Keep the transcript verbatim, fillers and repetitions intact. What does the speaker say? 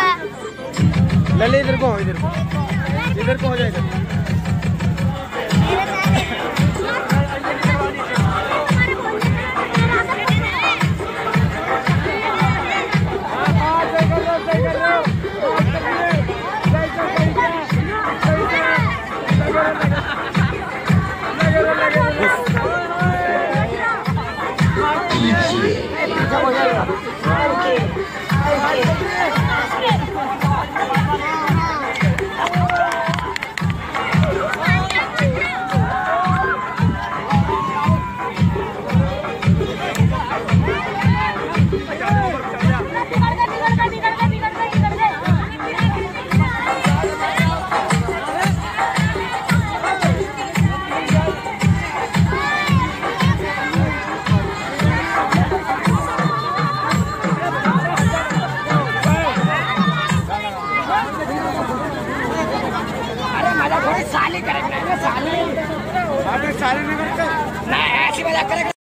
लले इधर को इधर को इधर को हो जाएगा। साली करेंगे साली साली नहीं ऐसी मजाक करेंगे।